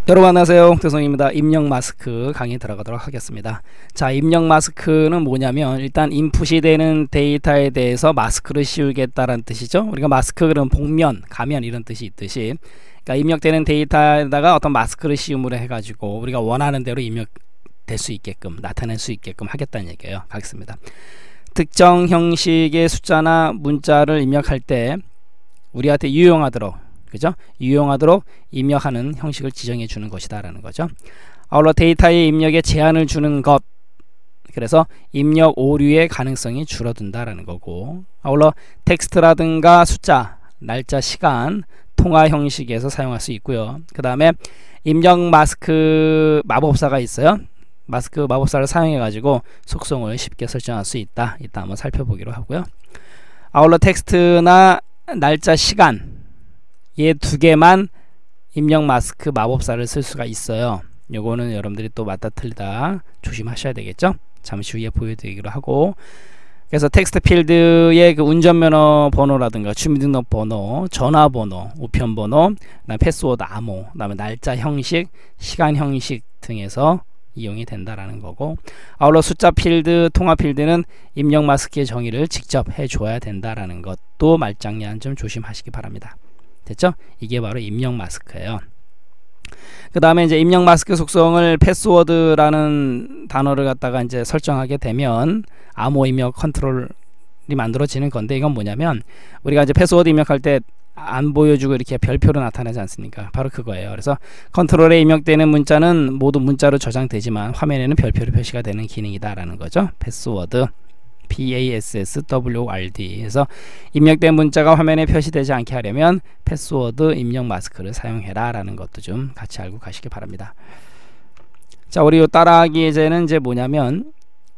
여러분 안녕하세요, 홍태성입니다. 입력 마스크 강의 들어가도록 하겠습니다. 자, 입력 마스크는 뭐냐면 일단 인풋이 되는 데이터에 대해서 마스크를 씌우겠다라는 뜻이죠. 우리가 마스크 그러면 복면, 가면 이런 뜻이 있듯이, 그러니까 입력되는 데이터에다가 어떤 마스크를 씌움으로 해가지고 우리가 원하는 대로 입력될 수 있게끔, 나타낼 수 있게끔 하겠다는 얘기예요. 가겠습니다. 특정 형식의 숫자나 문자를 입력할 때 우리한테 유용하도록, 그죠? 유용하도록 입력하는 형식을 지정해 주는 것이다 라는 거죠. 아울러 데이터의 입력에 제한을 주는 것, 그래서 입력 오류의 가능성이 줄어든다 라는 거고, 아울러 텍스트라든가 숫자, 날짜, 시간, 통화 형식에서 사용할 수 있고요. 그 다음에 입력 마스크 마법사가 있어요. 마스크 마법사를 사용해 가지고 속성을 쉽게 설정할 수 있다. 이따 한번 살펴보기로 하고요. 아울러 텍스트나 날짜, 시간 얘 두 개만 입력 마스크 마법사를 쓸 수가 있어요. 요거는 여러분들이 또 맞다 틀리다 조심하셔야 되겠죠. 잠시 후에 보여드리기로 하고, 그래서 텍스트 필드의 그 운전면허 번호라든가 주민등록번호, 전화번호, 우편번호, 그다음에 패스워드 암호, 그다음에 날짜 형식, 시간 형식 등에서 이용이 된다라는 거고, 아울러 숫자 필드, 통화 필드는 입력 마스크의 정의를 직접 해줘야 된다라는 것도 말장난 좀 조심하시기 바랍니다. 됐죠? 이게 바로 입력 마스크예요. 그 다음에 이제 입력 마스크 속성을 패스워드라는 단어를 갖다가 이제 설정하게 되면 암호 입력 컨트롤이 만들어지는 건데, 이건 뭐냐면 우리가 이제 패스워드 입력할 때 안 보여주고 이렇게 별표로 나타나지 않습니까? 바로 그거예요. 그래서 컨트롤에 입력되는 문자는 모두 문자로 저장되지만 화면에는 별표로 표시가 되는 기능이다라는 거죠. 패스워드. PASSWORD. 그래서 입력된 문자가 화면에 표시되지 않게 하려면 패스워드 입력 마스크를 사용해라 라는 것도 좀 같이 알고 가시기 바랍니다. 자, 우리 요 따라하기 예제는 이제 뭐냐면,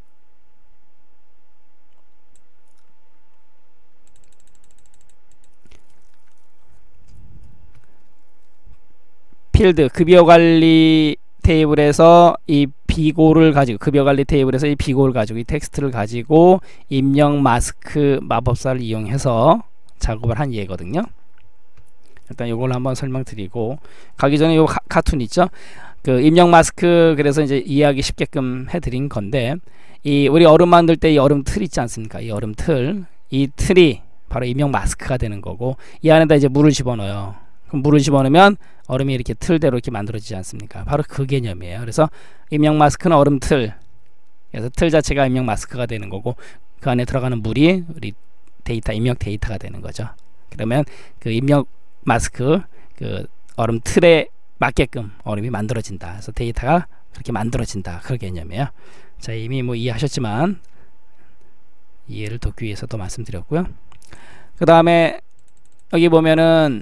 필드 급여관리 테이블에서 이 비고를 가지고, 급여관리 테이블에서 이 비고를 가지고, 이 텍스트를 가지고 입력 마스크 마법사를 이용해서 작업을 한 예거든요. 일단 이걸 한번 설명드리고 가기 전에 요 카툰 있죠? 그 입력 마스크, 그래서 이제 이해하기 쉽게끔 해드린 건데, 이 우리 얼음 만들 때 이 얼음 틀 있지 않습니까? 이 얼음 틀, 이 틀이 바로 입력 마스크가 되는 거고, 이 안에다 이제 물을 집어넣어요. 그럼 물을 집어넣으면 얼음이 이렇게 틀대로 이렇게 만들어지지 않습니까? 바로 그 개념이에요. 그래서 입력 마스크는 얼음 틀, 그래서 틀 자체가 입력 마스크가 되는 거고, 그 안에 들어가는 물이 우리 데이터, 입력 데이터가 되는 거죠. 그러면 그 입력 마스크, 그 얼음 틀에 맞게끔 얼음이 만들어진다. 그래서 데이터가 그렇게 만들어진다. 그 개념이에요. 자, 이미 뭐 이해하셨지만 이해를 돕기 위해서 또 말씀드렸고요. 그 다음에 여기 보면은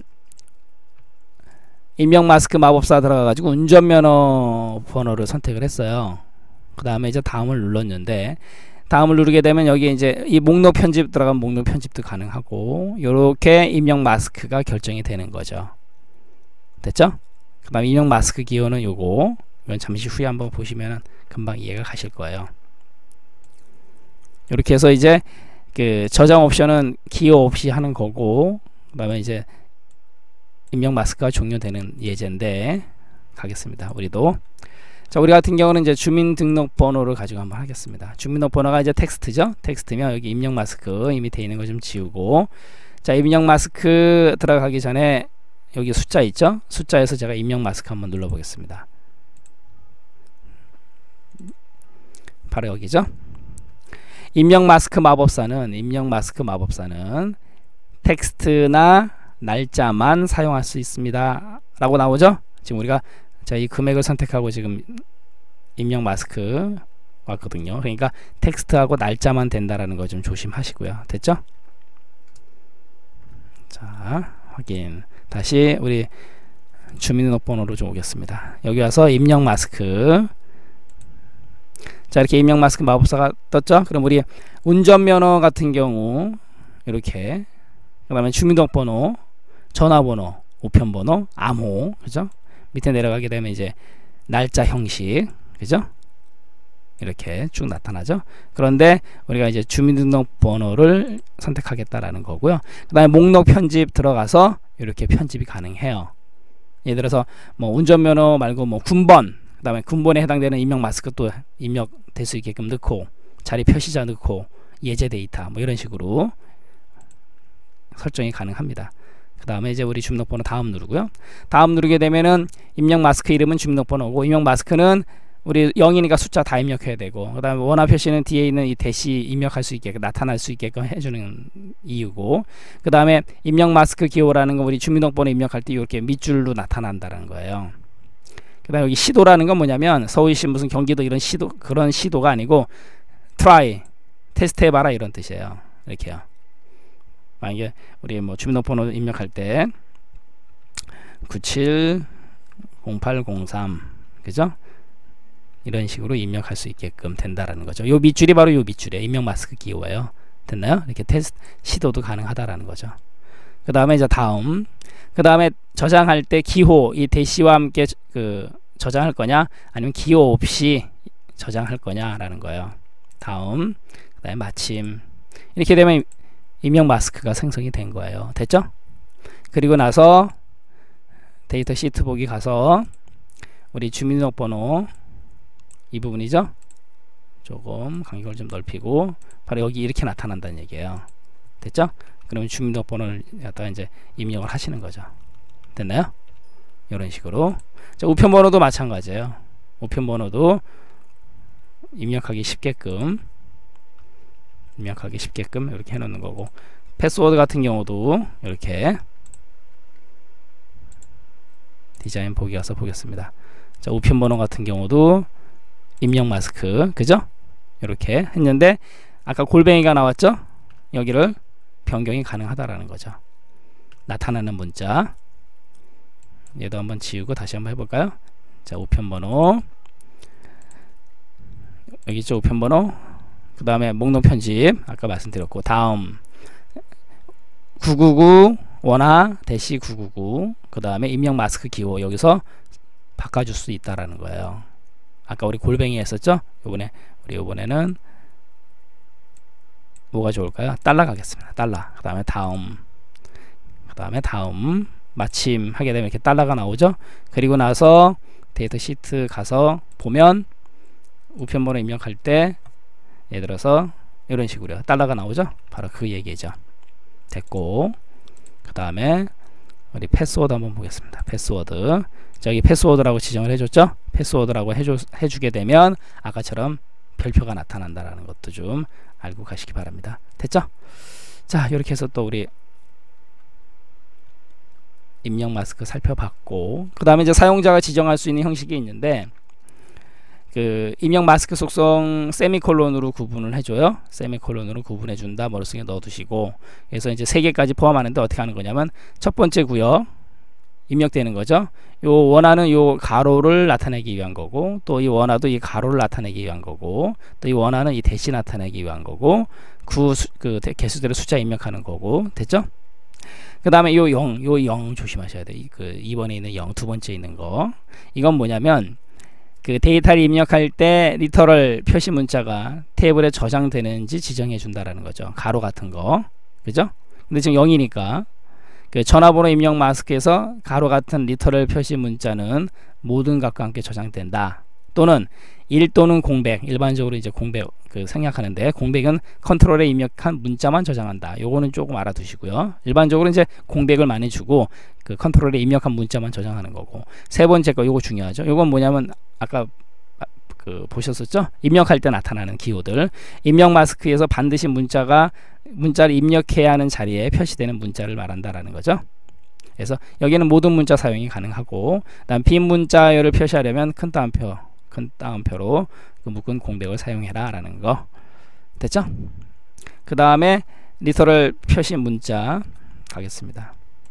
입력 마스크 마법사 들어가가지고 운전면허 번호를 선택을 했어요. 그 다음에 이제 다음을 눌렀는데, 다음을 누르게 되면 여기 이제 이 목록 편집 들어가면 목록 편집도 가능하고, 요렇게 입력 마스크가 결정이 되는 거죠. 됐죠? 그 다음 입력 마스크 기호는 요거, 이건 잠시 후에 한번 보시면 금방 이해가 가실 거예요. 이렇게 해서 이제 그 저장 옵션은 기호 없이 하는 거고, 그 다음에 이제 입력 마스크가 종료되는 예제인데 가겠습니다. 우리도. 자, 우리 같은 경우는 이제 주민등록번호를 가지고 한번 하겠습니다. 주민등록번호가 이제 텍스트죠. 텍스트면 여기 입력 마스크 이미 되어 있는 거 좀 지우고, 자, 입력 마스크 들어가기 전에 여기 숫자 있죠. 숫자에서 제가 입력 마스크 한번 눌러 보겠습니다. 바로 여기죠. 입력 마스크 마법사는 텍스트나 날짜만 사용할 수 있습니다 라고 나오죠. 지금 우리가 이 금액을 선택하고 지금 입력 마스크 왔거든요. 그러니까 텍스트하고 날짜만 된다라는 거 좀 조심하시고요. 됐죠? 자, 확인. 다시 우리 주민등록번호로 좀 오겠습니다. 여기 와서 입력 마스크. 자, 이렇게 입력 마스크 마법사가 떴죠? 그럼 우리 운전면허 같은 경우 이렇게, 그 다음에 주민등록번호, 전화번호, 우편번호, 암호, 그죠? 밑에 내려가게 되면 이제 날짜 형식, 그죠? 이렇게 쭉 나타나죠. 그런데 우리가 이제 주민등록번호를 선택하겠다라는 거고요. 그 다음에 목록 편집 들어가서 이렇게 편집이 가능해요. 예를 들어서 뭐 운전면허 말고 뭐 군번, 그 다음에 군번에 해당되는 입력 마스크 또 입력될 수 있게끔 넣고, 자리 표시자 넣고, 예제 데이터 뭐 이런 식으로 설정이 가능합니다. 그 다음에 이제 우리 주민등록번호 다음 누르고요. 다음 누르게 되면은 입력 마스크 이름은 주민등록번호고, 입력 마스크는 우리 0이니까 숫자 다 입력해야 되고, 그 다음에 원화 표시는 뒤에 있는 이 대시 입력할 수 있게끔, 나타날 수 있게끔 해주는 이유고, 그 다음에 입력 마스크 기호라는 건 우리 주민등록번호 입력할 때 이렇게 밑줄로 나타난다는 거예요. 그 다음에 여기 시도라는 건 뭐냐면 서울시 무슨 경기도 이런 시도, 그런 시도가 아니고 try, 테스트 해봐라 이런 뜻이에요. 이렇게요. 만약에 우리 뭐 주민등록번호 입력할 때 970803 그죠? 이런 식으로 입력할 수 있게끔 된다라는 거죠. 요 밑줄이 바로 요 밑줄이에요. 입력 마스크 기호예요. 됐나요? 이렇게 테스트 시도도 가능하다라는 거죠. 그 다음에 이제 다음, 그 다음에 저장할 때 기호 이 대시와 함께 그 저장할 거냐 아니면 기호 없이 저장할 거냐라는 거예요. 다음, 그 다음에 마침 이렇게 되면 입력 마스크가 생성이 된 거예요. 됐죠? 그리고 나서 데이터 시트 보기 가서 우리 주민등록번호 이 부분이죠. 조금 간격을 좀 넓히고 바로 여기 이렇게 나타난다는 얘기예요. 됐죠? 그러면 주민등록번호를 갖다가 이제 입력을 하시는 거죠. 됐나요? 이런 식으로. 자, 우편번호도 마찬가지예요. 우편번호도 입력하기 쉽게끔 이렇게 해놓는 거고, 패스워드 같은 경우도 이렇게 디자인 보기 가서 보겠습니다. 자, 우편번호 같은 경우도 입력 마스크 그죠? 이렇게 했는데 아까 골뱅이가 나왔죠? 여기를 변경이 가능하다라는 거죠. 나타나는 문자 얘도 한번 지우고 다시 한번 해볼까요? 자, 우편번호 여기 있죠? 우편번호 그 다음에 목록 편집 아까 말씀드렸고, 다음 999 원화 대시 999 그 다음에 입력 마스크 기호 여기서 바꿔줄 수 있다라는 거예요. 아까 우리 골뱅이 했었죠? 이번에는 뭐가 좋을까요? 달러 가겠습니다. 달러. 그 다음에 다음 마침 하게 되면 이렇게 달러가 나오죠? 그리고 나서 데이터 시트 가서 보면 우편번호 입력할 때 예를 들어서 이런 식으로 달러가 나오죠? 바로 그 얘기죠. 됐고, 그 다음에 우리 패스워드 한번 보겠습니다. 패스워드. 저기 패스워드라고 지정을 해줬죠? 패스워드라고 해주게 되면 아까처럼 별표가 나타난다라는 것도 좀 알고 가시기 바랍니다. 됐죠? 자, 이렇게 해서 또 우리 입력 마스크 살펴봤고, 그 다음에 이제 사용자가 지정할 수 있는 형식이 있는데, 그 입력 마스크 속성 세미콜론으로 구분을 해줘요. 세미콜론으로 구분해준다. 머릿속에 넣어두시고, 그래서 이제 3개까지 포함하는데 어떻게 하는 거냐면 첫 번째 구역 입력되는 거죠. 요 원화는 요 가로를 나타내기 위한 거고, 또 이 원화도 이 가로를 나타내기 위한 거고, 또 이 원화는 이 대시 나타내기 위한 거고, 그 개수대로 숫자 입력하는 거고. 됐죠? 그 다음에 요 0 조심하셔야 돼요. 그 2번에 있는 0, 두 번째 있는 거. 이건 뭐냐면 그 데이터를 입력할 때 리터럴 표시 문자가 테이블에 저장되는지 지정해 준다라는 거죠. 가로 같은 거. 그죠? 근데 지금 0이니까 그 전화번호 입력 마스크에서 가로 같은 리터럴 표시 문자는 모든 값과 함께 저장된다. 또는 1 또는 공백, 일반적으로 이제 공백 그 생략하는데, 공백은 컨트롤에 입력한 문자만 저장한다. 요거는 조금 알아두시고요. 일반적으로 이제 공백을 많이 주고 그 컨트롤에 입력한 문자만 저장하는 거고, 세 번째 거 요거 중요하죠. 요건 뭐냐면 아까 그 보셨었죠? 입력할 때 나타나는 기호들. 입력 마스크에서 반드시 문자를 입력해야 하는 자리에 표시되는 문자를 말한다라는 거죠. 그래서 여기는 모든 문자 사용이 가능하고, 그다음 빈 문자열을 표시하려면 큰 따옴표로 그 묶은 공백을 사용해라 라는 거. 됐죠? 그 다음에 리터럴 표시 문자 가겠습니다.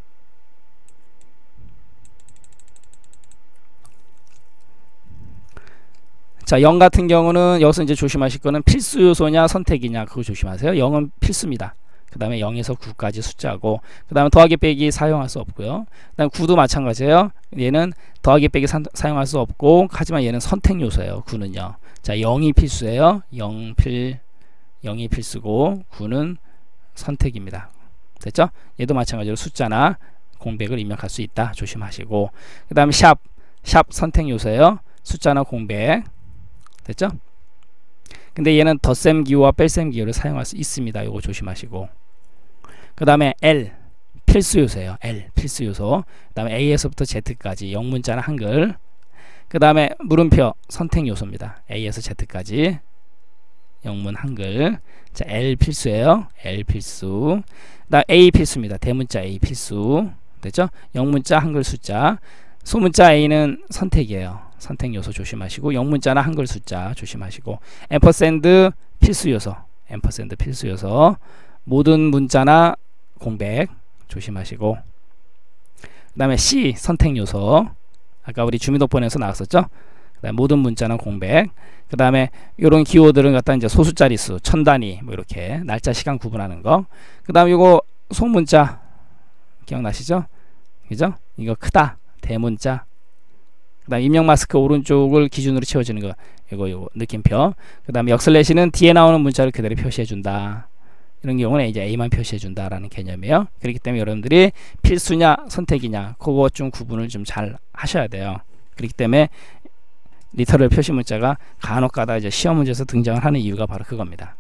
자, 0 같은 경우는 여기서 이제 조심하실 거는 필수 요소냐 선택이냐, 그거 조심하세요. 0은 필수입니다. 그 다음에 0에서 9까지 숫자고, 그 다음에 더하기 빼기 사용할 수 없고요. 그 다음 9도 마찬가지예요. 얘는 더하기 빼기 사용할 수 없고, 하지만 얘는 선택 요소예요. 9는요. 자, 0이 필수예요. 0이 필수고 9는 선택입니다. 됐죠? 얘도 마찬가지로 숫자나 공백을 입력할 수 있다. 조심하시고. 그 다음에 샵 선택 요소예요. 숫자나 공백. 됐죠? 근데 얘는 덧셈 기호와 뺄셈 기호를 사용할 수 있습니다. 이거 조심하시고. 그 다음에 L 필수 요소예요. L 필수 요소. 그 다음에 A에서부터 Z까지 영문자나 한글. 그 다음에 물음표 선택 요소입니다. A에서 Z까지 영문 한글. 자, L 필수예요. L 필수. 그 다음 A 필수입니다. 대문자 A 필수. 됐죠? 영문자 한글 숫자. 소문자 A는 선택이에요. 선택 요소 조심하시고, 영문자나 한글 숫자 조심하시고, 앰퍼샌드 필수 요소. 앰퍼샌드 필수 요소. 모든 문자나 공백 조심하시고, 그 다음에 C 선택 요소. 아까 우리 주민등록번호에서 나왔었죠? 그다음에 모든 문자나 공백. 그 다음에 이런 기호들은 갖다 이제 소수자리수, 천단위, 뭐 이렇게 날짜, 시간 구분하는 거. 그 다음에 이거 소문자 기억나시죠? 그죠? 이거 크다, 대문자. 그 다음 입력 마스크 오른쪽을 기준으로 채워지는 거, 이거 느낌표. 그 다음에 역슬래시는 뒤에 나오는 문자를 그대로 표시해준다. 이런 경우는 이제 A만 표시해준다라는 개념이에요. 그렇기 때문에 여러분들이 필수냐 선택이냐 그것 좀 구분을 좀 잘 하셔야 돼요. 그렇기 때문에 리터럴 표시 문자가 간혹가다 이제 시험 문제에서 등장을 하는 이유가 바로 그겁니다.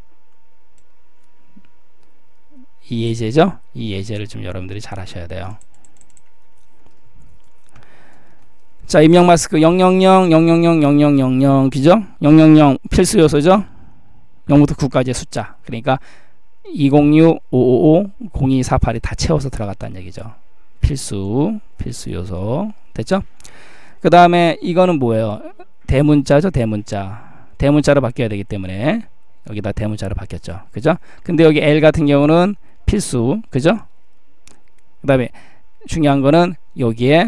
이 예제죠? 이 예제를 좀 여러분들이 잘 하셔야 돼요. 자, 입력 마스크 000, 000, 0000, 그죠? 000 필수 요소죠? 0부터 9까지의 숫자. 그러니까 206, 555, 0248이 다 채워서 들어갔다는 얘기죠. 필수 요소. 됐죠? 그 다음에 이거는 뭐예요? 대문자죠, 대문자. 대문자로 바뀌어야 되기 때문에 여기다 대문자로 바뀌었죠. 그죠? 근데 여기 L 같은 경우는 필수. 그죠? 그 다음에 중요한 거는 여기에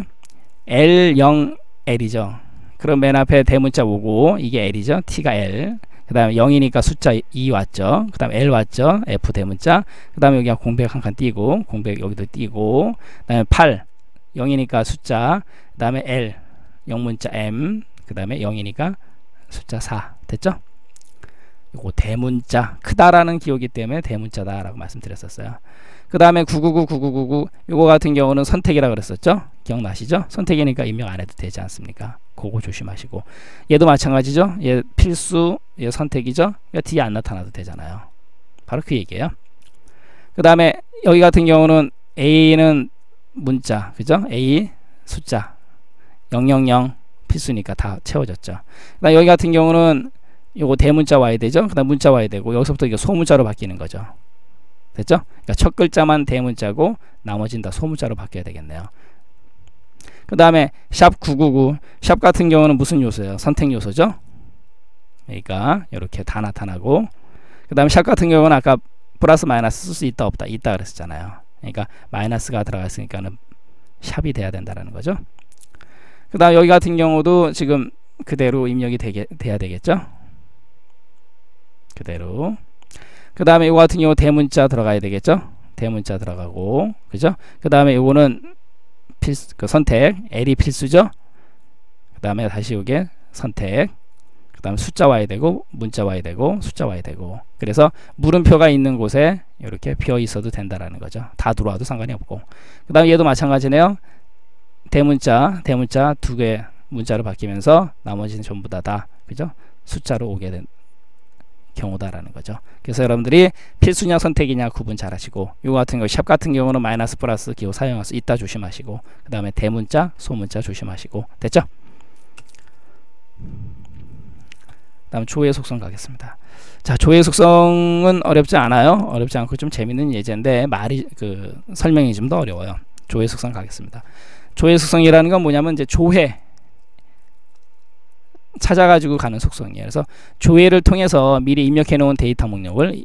L0L이죠. 그럼 맨 앞에 대문자 오고 이게 L이죠. T가 L. 그 다음에 0이니까 숫자 2 왔죠. 그 다음에 L 왔죠. F 대문자. 그 다음에 여기 공백 한 칸 띄고, 공백 여기도 띄고, 그 다음에 8 0이니까 숫자, 그 다음에 L 영문자 M, 그 다음에 0이니까 숫자 4. 됐죠? 이거 대문자 크다라는 기호기 때문에 대문자다 라고 말씀드렸었어요. 그 다음에 999 이거 같은 경우는 선택이라 그랬었죠. 기억나시죠? 선택이니까 입력 안 해도 되지 않습니까? 그거 조심하시고, 얘도 마찬가지죠. 얘 필수, 얘 선택이죠. 뒤에 안 나타나도 되잖아요. 바로 그 얘기예요. 그 다음에 여기 같은 경우는 A는 문자, 그죠? A 숫자 000 필수니까 다 채워졌죠. 그다음 여기 같은 경우는 요거 대문자 와야 되죠. 그다음 문자 와야 되고, 여기서부터 이게 소문자로 바뀌는 거죠. 됐죠? 그러니까 첫 글자만 대문자고 나머지는 다 소문자로 바뀌어야 되겠네요. 그 다음에 샵 999 샵 같은 경우는 무슨 요소예요? 선택 요소죠. 그러니까 이렇게 다 나타나고, 그 다음에 샵 같은 경우는 아까 플러스 마이너스 쓸 수 있다 없다 그랬었잖아요. 그러니까 마이너스가 들어갔으니까는 샵이 돼야 된다는 거죠. 그 다음 여기 같은 경우도 지금 그대로 입력이 돼야 되겠죠. 그대로. 그 다음에 이거 같은 경우 대문자 들어가야 되겠죠. 대문자 들어가고, 그죠? 그 다음에 이거는 선택 L이 필수죠. 그 다음에 다시 여기에 선택, 그 다음에 숫자 와야 되고, 문자 와야 되고, 숫자 와야 되고. 그래서 물음표가 있는 곳에 이렇게 비어 있어도 된다라는 거죠. 다 들어와도 상관이 없고. 그 다음에 얘도 마찬가지네요. 대문자 두 개 문자로 바뀌면서 나머지는 전부 다 그죠? 숫자로 오게 된 경우다라는 거죠. 그래서 여러분들이 필수냐 선택이냐 구분 잘 하시고, 이거 같은 거 샵 같은 경우는 마이너스 플러스 기호 사용할 수 있다 조심하시고, 그 다음에 대문자 소문자 조심하시고. 됐죠? 다음 조회 속성 가겠습니다. 자, 조회 속성은 어렵지 않아요. 어렵지 않고 좀 재밌는 예제인데 설명이 좀 더 어려워요. 조회 속성 가겠습니다. 조회 속성이라는 건 뭐냐면 이제 조회 찾아가지고 가는 속성이에요. 그래서 조회를 통해서 미리 입력해 놓은 데이터 목록을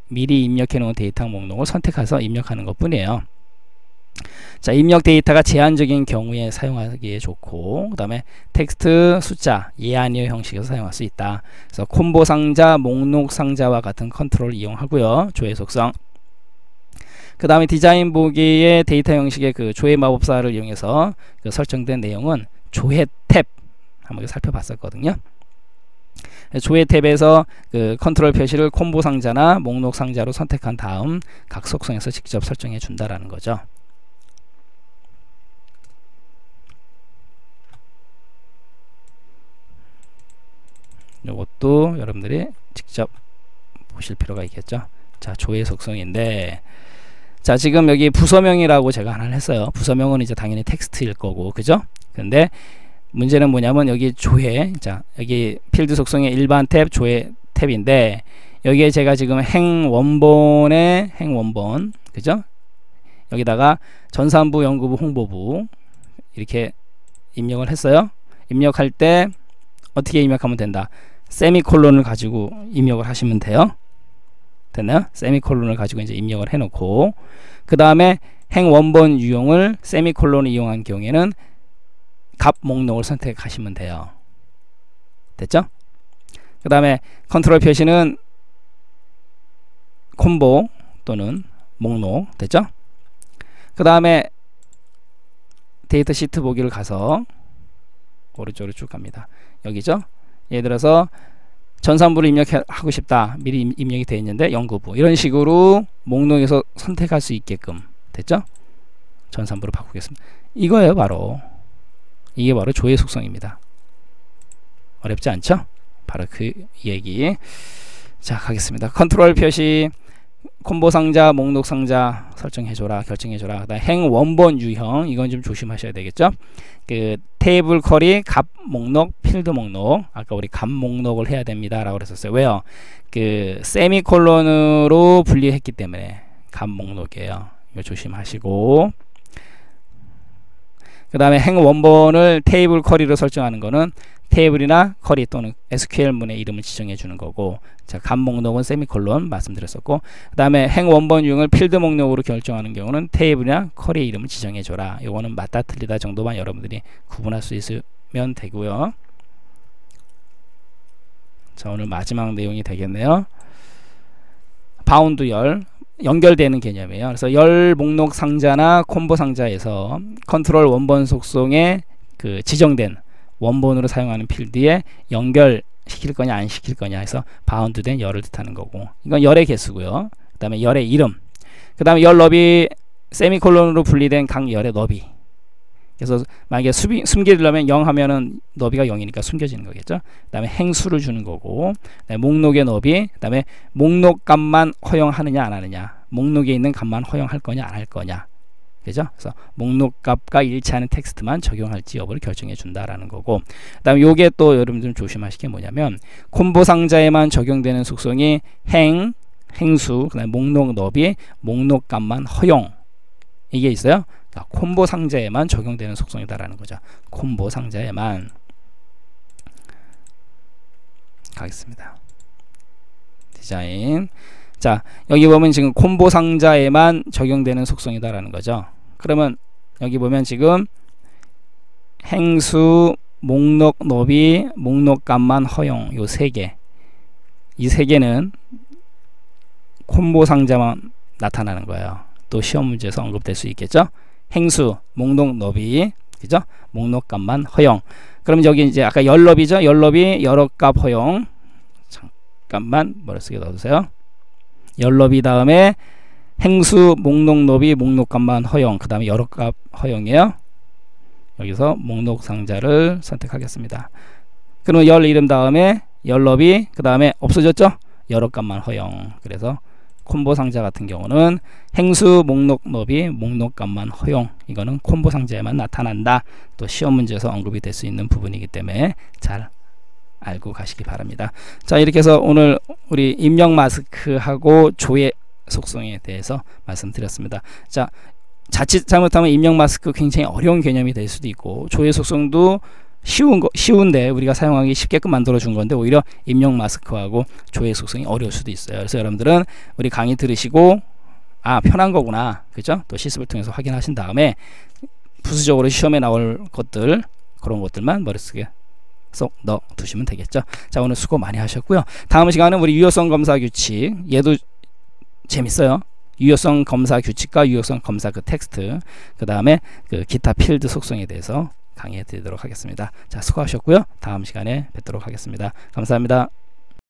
선택해서 입력하는 것 뿐이에요. 자, 입력 데이터가 제한적인 경우에 사용하기에 좋고, 그 다음에 텍스트, 숫자, 예 아니요 형식에서 사용할 수 있다. 그래서 콤보 상자, 목록 상자와 같은 컨트롤을 이용하고요. 조회 속성. 그 다음에 디자인 보기의 데이터 형식의 그 조회 마법사를 이용해서 설정된 내용은 조회 탭 한번 살펴봤었거든요. 조회 탭에서 그 컨트롤 표시를 콤보 상자나 목록 상자로 선택한 다음 각 속성에서 직접 설정해 준다라는 거죠. 요것도 여러분들이 직접 보실 필요가 있겠죠. 자, 조회 속성인데, 자, 지금 여기 부서명이라고 제가 하나를 했어요. 부서명은 이제 당연히 텍스트일 거고, 그죠? 근데 문제는 뭐냐면 여기 조회, 자, 여기 필드 속성의 일반 탭, 조회 탭인데, 여기에 제가 지금 행원본의 행원본, 그죠? 여기다가 전산부, 연구부, 홍보부 이렇게 입력을 했어요. 입력할 때 어떻게 입력하면 된다? 세미콜론을 가지고 입력을 하시면 돼요. 됐나요? 세미콜론을 가지고 이제 입력을 해놓고, 그 다음에 행원본 유형을 세미콜론을 이용한 경우에는 값 목록을 선택하시면 돼요. 됐죠? 그 다음에 컨트롤 표시는 콤보 또는 목록. 됐죠? 그 다음에 데이터 시트 보기를 가서 오른쪽으로 쭉 갑니다. 여기죠? 예를 들어서 전산부를 입력하고 싶다. 미리 입력이 되어 있는데 연구부, 이런 식으로 목록에서 선택할 수 있게끔. 됐죠? 전산부로 바꾸겠습니다. 이거예요. 바로 이게 바로 조회 속성입니다. 어렵지 않죠? 바로 그 얘기. 자, 가겠습니다. 컨트롤 표시, 콤보 상자, 목록 상자 설정해줘라, 결정해줘라. 그다음 행 원본 유형, 이건 좀 조심하셔야 되겠죠. 그 테이블 쿼리, 값 목록, 필드 목록, 아까 우리 값 목록을 해야 됩니다 라고 그랬었어요. 왜요? 그 세미콜론으로 분리했기 때문에 값 목록이에요. 이거 조심하시고, 그 다음에 행 원본을 테이블 쿼리로 설정하는 거는 테이블이나 쿼리 또는 SQL문의 이름을 지정해 주는 거고, 자, 값 목록은 세미콜론 말씀드렸었고, 그 다음에 행 원본 유형을 필드 목록으로 결정하는 경우는 테이블이나 쿼리의 이름을 지정해 줘라. 요거는 맞다 틀리다 정도만 여러분들이 구분할 수 있으면 되고요. 자, 오늘 마지막 내용이 되겠네요. 바운드 열, 연결되는 개념이에요. 그래서 열 목록 상자나 콤보 상자에서 컨트롤 원본 속성에 그 지정된 원본으로 사용하는 필드에 연결시킬 거냐 안 시킬 거냐 해서 바운드된 열을 뜻하는 거고, 이건 열의 개수고요. 그 다음에 열의 이름, 그 다음에 열 너비 세미콜론으로 분리된 각 열의 너비. 그래서 만약에 숨기려면 0 하면은 너비가 0이니까 숨겨지는 거겠죠. 그 다음에 행수를 주는 거고, 그다음에 목록의 너비, 그 다음에 목록 값만 허용하느냐 안 하느냐, 목록에 있는 값만 허용할 거냐 안 할 거냐, 그죠? 그래서 목록 값과 일치하는 텍스트만 적용할지 여부를 결정해 준다라는 거고, 그 다음에 요게 또 여러분들 조심하실 게 뭐냐면 콤보 상자에만 적용되는 속성이 행수, 그 다음에 목록 너비, 목록 값만 허용, 이게 있어요. 그러니까 콤보 상자에만 적용되는 속성이다라는 거죠. 콤보 상자에만. 가겠습니다. 디자인. 자, 여기 보면 지금 콤보 상자에만 적용되는 속성이다라는 거죠. 그러면 여기 보면 지금 행수, 목록 너비, 목록 값만 허용, 요 세 개. 이 세 개는 콤보 상자만 나타나는 거예요. 또 시험 문제에서 언급될 수 있겠죠. 행수, 목록 너비, 그죠? 목록 값만 허용. 그럼 여기 이제 아까 열 너비죠? 열 너비 여러 값 허용. 잠깐만 머릿속에 넣어두세요. 열 너비 다음에 행수, 목록 너비, 목록 값만 허용. 그 다음에 여러 값 허용이에요. 여기서 목록 상자를 선택하겠습니다. 그러면 열 이름 다음에 열 너비, 그 다음에 없어졌죠? 여러 값만 허용. 그래서 콤보 상자 같은 경우는 행수, 목록 너비, 목록 값만 허용. 이거는 콤보 상자에만 나타난다. 또 시험 문제에서 언급이 될 수 있는 부분이기 때문에 잘 알고 가시기 바랍니다. 자, 이렇게 해서 오늘 우리 입력 마스크하고 조회 속성에 대해서 말씀드렸습니다. 자, 자칫 잘못하면 입력 마스크 굉장히 어려운 개념이 될 수도 있고, 조회 속성도 쉬운데 우리가 사용하기 쉽게끔 만들어 준 건데 오히려 입력 마스크하고 조회 속성이 어려울 수도 있어요. 그래서 여러분들은 우리 강의 들으시고 편한 거구나, 그죠? 또 실습을 통해서 확인하신 다음에 부수적으로 시험에 나올 것들, 그런 것들만 머릿속에 쏙 넣어 두시면 되겠죠. 자, 오늘 수고 많이 하셨고요. 다음 시간은 우리 유효성 검사 규칙, 얘도 재밌어요. 유효성 검사 규칙과 유효성 검사 그 텍스트, 그 다음에 그 기타 필드 속성에 대해서 강의해 드리도록 하겠습니다. 자, 수고하셨고요. 다음 시간에 뵙도록 하겠습니다. 감사합니다.